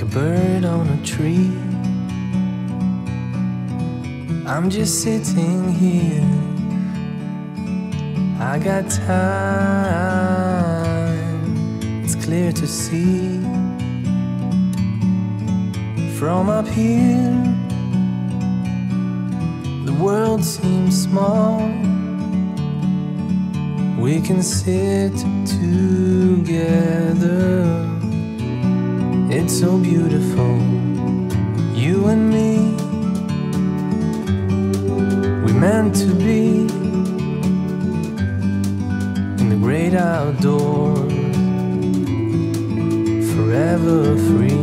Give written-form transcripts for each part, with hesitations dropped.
bird on a tree. I'm just sitting here. I got time, it's clear to see. From up here, the world seems small. We can sit together. It's so beautiful, you and me. We meant to be in the great outdoors, forever free.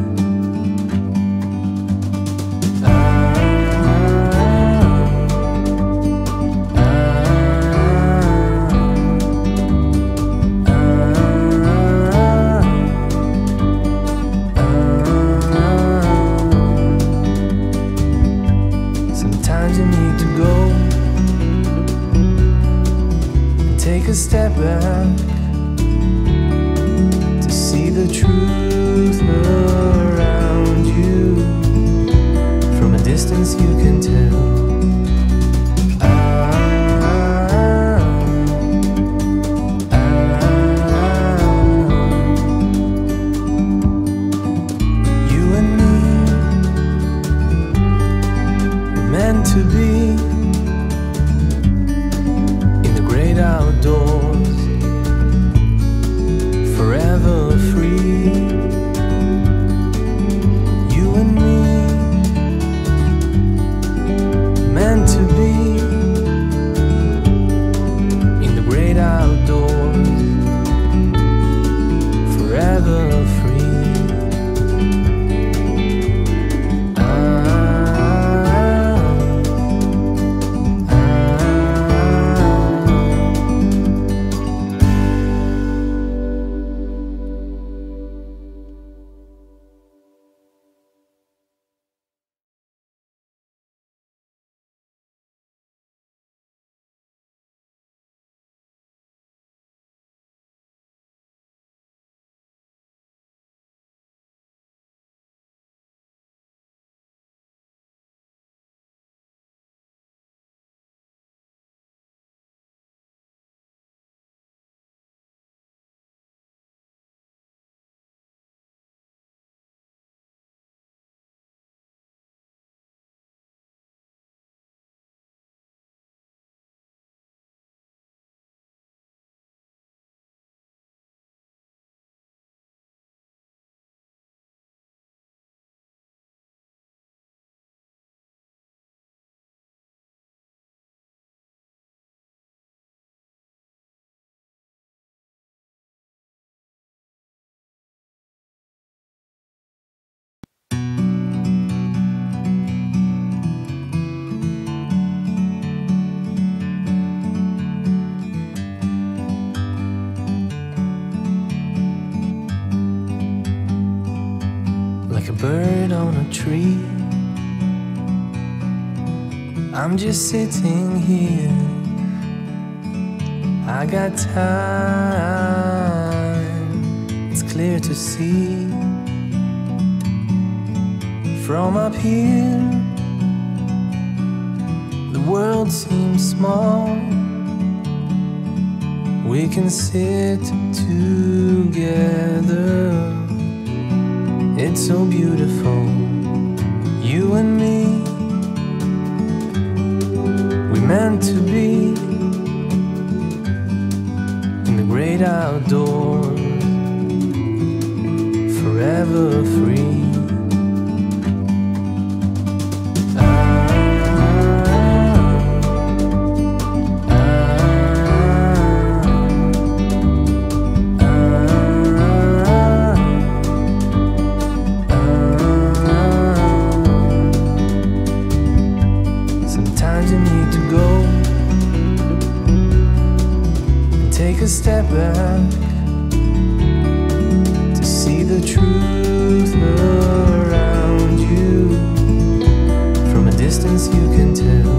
You need to go and take a step back to see the truth around you. From a distance you can tell. You and me were meant to be in the great outdoors, forever free. You and me, meant to be in the great outdoors, forever free. Like a bird on a tree, I'm just sitting here. I got time, it's clear to see. From up here, the world seems small. We can sit together. It's so beautiful, you and me. We meant to be in the great outdoors, forever free. You need to go and take a step back to see the truth around you. From a distance you can tell.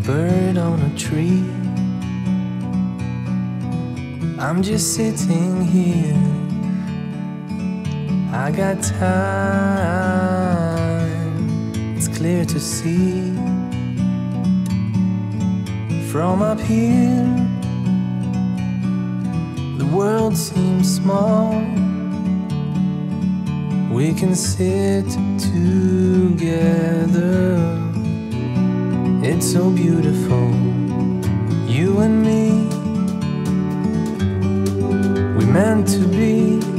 bird on a tree. I'm just sitting here, I got time, it's clear to see. From up here, the world seems small. We can sit together, it's so beautiful, you and me. We meant to be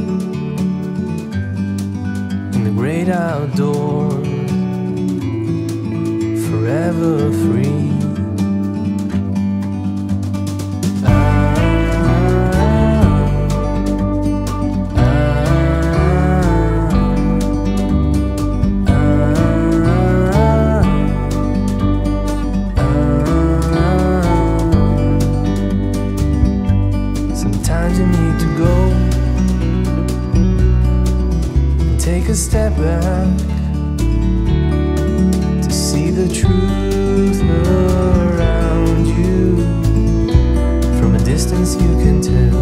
in the great outdoors, forever free. Sometimes you need to go and take a step back to see the truth around you. From a distance you can tell.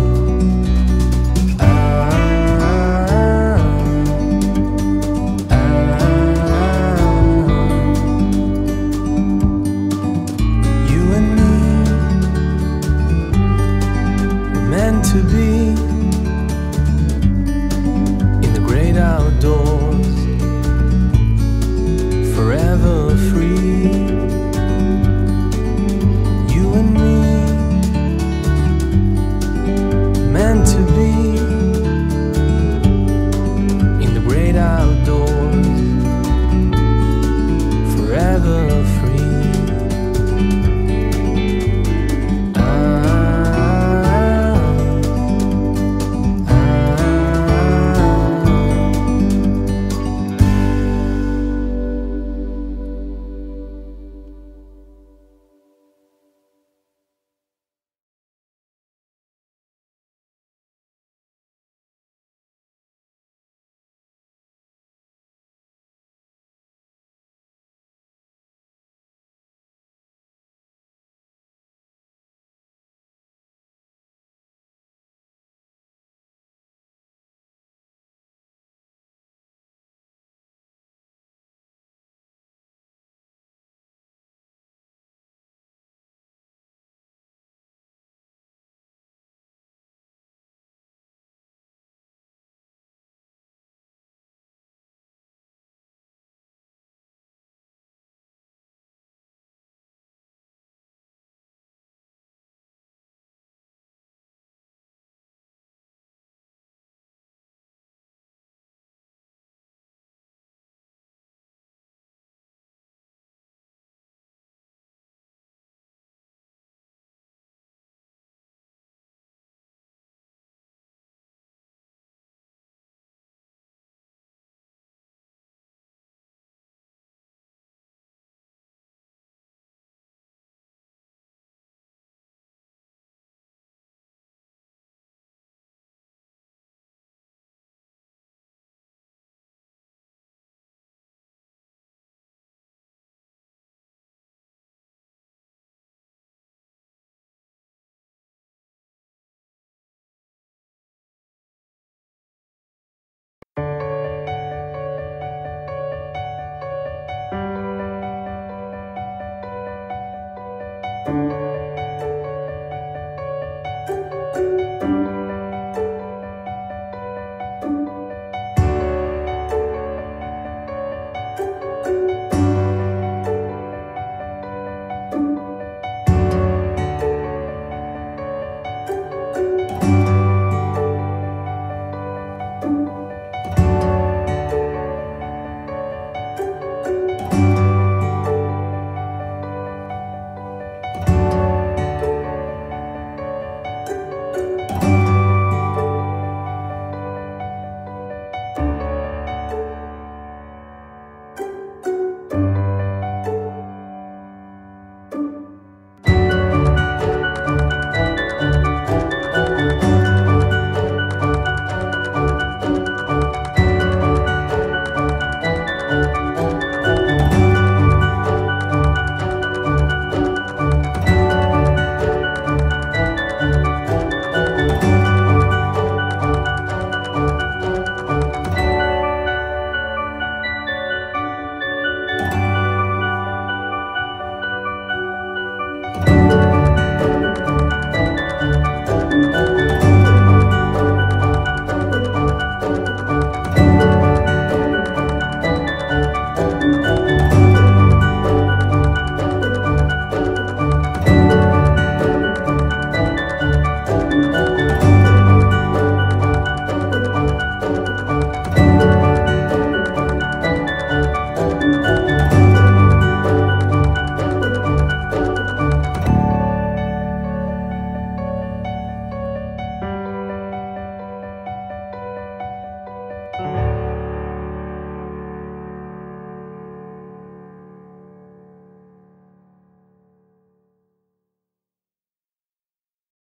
You and me, we're meant to be in the great outdoors, forever free. You and me, meant to be in the great outdoors, forever free.